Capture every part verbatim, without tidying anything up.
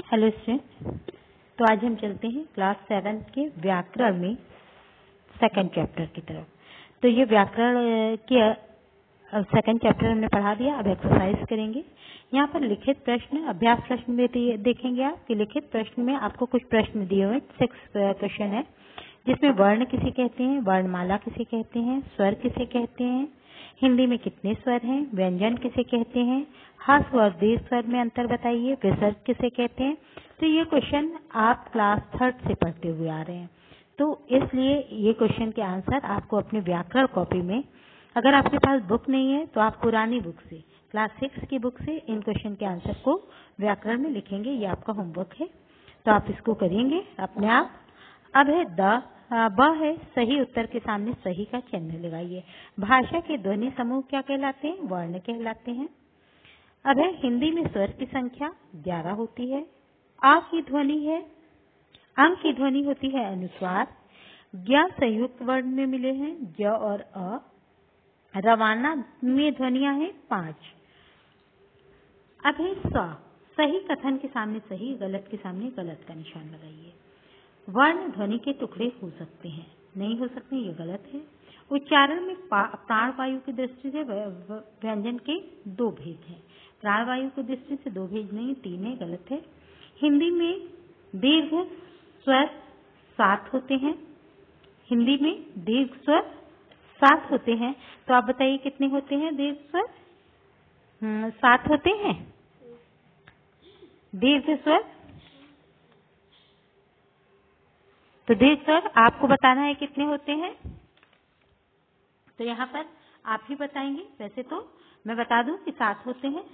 Hello student, तो आज हम चलते हैं क्लास सेवन के व्याकरण में सेकंड चैप्टर की तरफ। तो ये व्याकरण के सेकंड चैप्टर हमने पढ़ा दिया। अब एक्सरसाइज करेंगे। यहाँ पर लिखित प्रश्न, अभ्यास प्रश्न में देखेंगे आप कि लिखित प्रश्न में आपको कुछ प्रश्न दिए हुए सिक्स क्वेश्चन है, जिसमें वर्ण किसे कहते हैं, वर्णमाला किसे कहते हैं, स्वर किसे कहते हैं, हिंदी में कितने स्वर हैं, व्यंजन किसे कहते हैं, ह्रस्व और दीर्घ स्वर में अंतर बताइए, विसर्ग किसे कहते हैं। तो ये क्वेश्चन आप क्लास थर्ड से पढ़ते हुए आ रहे हैं, तो इसलिए ये क्वेश्चन के आंसर आपको अपने व्याकरण कॉपी में, अगर आपके पास बुक नहीं है तो आप पुरानी बुक से, क्लास सिक्स की बुक से इन क्वेश्चन के आंसर को व्याकरण में लिखेंगे। ये आपका होमवर्क है, तो आप इसको करेंगे अपने आप। अब है द ब है, सही उत्तर के सामने सही का चिन्ह लगाइए। भाषा के ध्वनि समूह क्या कहलाते हैं, वर्ण कहलाते हैं। अब है हिंदी में स्वर की संख्या ग्यारह होती है। आ की ध्वनि है, अंग की ध्वनि होती है अनुस्वार। ज्ञ संयुक्त वर्ण में मिले हैं ज और अ। रवाना में ध्वनियां हैं पांच। अब है स, सही कथन के सामने सही, गलत के सामने गलत का निशान लगाइए। वर्ण ध्वनि के टुकड़े हो सकते हैं, नहीं हो सकते, ये गलत है। उच्चारण में प्राण वायु की दृष्टि से व्यंजन के दो भेद हैं। प्राण वायु की दृष्टि से दो भेद नहीं, तीन है, गलत है। हिंदी में दीर्घ स्वर सात होते हैं। हिंदी में दीर्घ स्वर सात होते हैं। तो आप बताइए कितने होते हैं दीर्घ स्वर? सात होते हैं दीर्घ स्वर। तो दीर्घ स्वर आपको बताना है कितने होते हैं, तो यहाँ पर आप ही बताएंगे। वैसे तो मैं बता दूं कि सात होते हैं।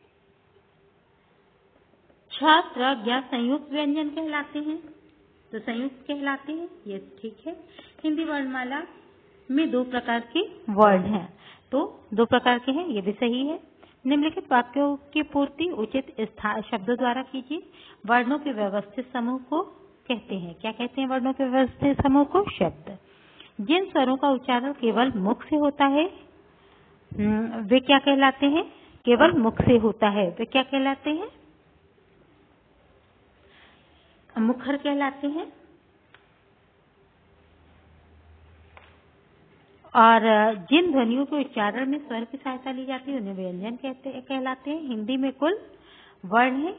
छ त्र ज्ञ संयुक्त व्यंजन कहलाते हैं, तो संयुक्त कहलाते हैं, ये ठीक है। हिंदी वर्णमाला में दो प्रकार के वर्ण हैं, तो दो प्रकार के हैं, ये भी सही है। निम्नलिखित वाक्यों की पूर्ति उचित शब्दों द्वारा कीजिए। वर्णों के व्यवस्थित समूह को कहते हैं, क्या कहते हैं वर्णों के व्यवस्थित समूह को? शब्द। जिन स्वरों का उच्चारण केवल मुख से होता है वे क्या कहलाते हैं? केवल मुख से होता है, वे क्या कहलाते हैं? मुखर कहलाते हैं। और जिन ध्वनियों के उच्चारण में स्वर की सहायता ली जाती है उन्हें व्यंजन कहते कहलाते हैं। हिंदी में कुल वर्ण है,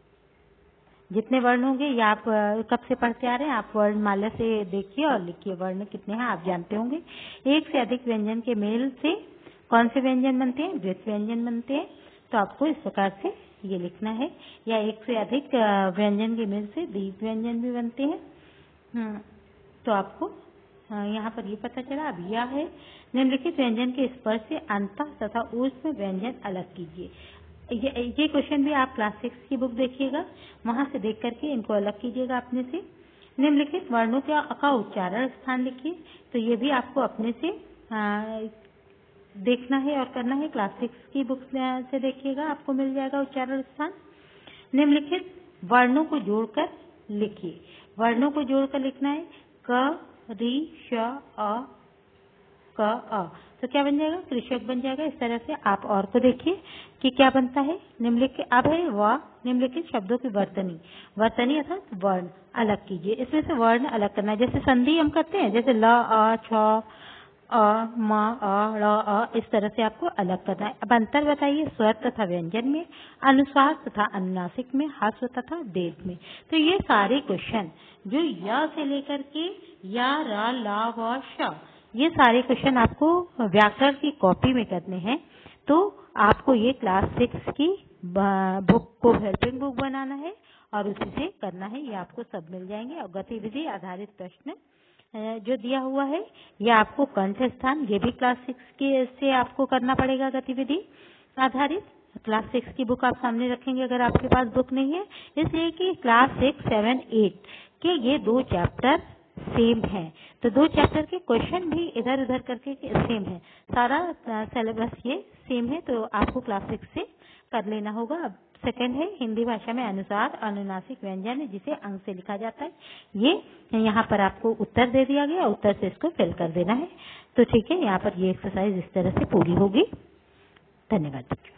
जितने वर्ण होंगे ये आप कब से पढ़ते आ रहे हैं, आप वर्णमाला से देखिए और लिखिए वर्ण कितने हैं, आप जानते होंगे। एक से अधिक व्यंजन के मेल से कौन से व्यंजन बनते हैं? द्वित व्यंजन बनते हैं। तो आपको इस प्रकार से ये लिखना है, या एक से अधिक व्यंजन के मेल से दीर्घ व्यंजन भी बनते हैं। तो आपको यहाँ पर ये पता चला। अब यह है निम्नलिखित व्यंजन के स्पर्श से अंतः तथा ऊष्म व्यंजन अलग कीजिए। ये ये क्वेश्चन भी आप क्लास सिक्स की बुक देखिएगा, वहां से देख करके इनको अलग कीजिएगा अपने से। निम्नलिखित वर्णों का का उच्चारण स्थान लिखिए, तो ये भी आपको अपने से आ, देखना है और करना है। क्लास सिक्स की बुक से देखिएगा, आपको मिल जाएगा उच्चारण स्थान। निम्नलिखित वर्णों को जोड़कर लिखिए, वर्णों को जोड़कर लिखना है। क रि श अ क अ, तो क्या बन जाएगा? कृषक बन जाएगा। इस तरह से आप और को देखिए कि क्या बनता है। निम्नलिखित अब है व निम्नलिखित शब्दों की वर्तनी, वर्तनी अर्थात वर्ण अलग कीजिए। इसमें से वर्ण अलग करना है, जैसे संधि हम करते हैं, जैसे ल अ छ अ म अ ड़ अ, इस तरह से आपको अलग करना है। अब अंतर बताइए स्वर तथा व्यंजन में, अनुस्वार तथा अनुनासिक में, ह्रस्व तथा दीर्घ में। तो ये सारे क्वेश्चन जो य से लेकर के या र ला व श, ये सारे क्वेश्चन आपको व्याकरण की कॉपी में करने हैं। तो आपको ये क्लास सिक्स की बुक को हेल्पिंग बुक बनाना है और उसी से करना है। ये आपको सब मिल जाएंगे। और गतिविधि आधारित प्रश्न जो दिया हुआ है ये आपको कंठ स्थान, ये भी क्लास सिक्स के से आपको करना पड़ेगा। गतिविधि आधारित क्लास सिक्स की बुक आप सामने रखेंगे अगर आपके पास बुक नहीं है, इसलिए कि क्लास सिक्स सेवन एट के ये दो चैप्टर सेम है, तो दो चैप्टर के क्वेश्चन भी इधर उधर करके सेम है, सारा सिलेबस ये सेम है, तो आपको क्लास सिक्स से कर लेना होगा। अब सेकंड है हिंदी भाषा में अनुसार अनुनासिक व्यंजन है, जिसे अंग से लिखा जाता है। ये यहाँ पर आपको उत्तर दे दिया गया, उत्तर से इसको फिल कर देना है। तो ठीक है, यहाँ पर ये एक्सरसाइज इस तरह से पूरी होगी। धन्यवाद।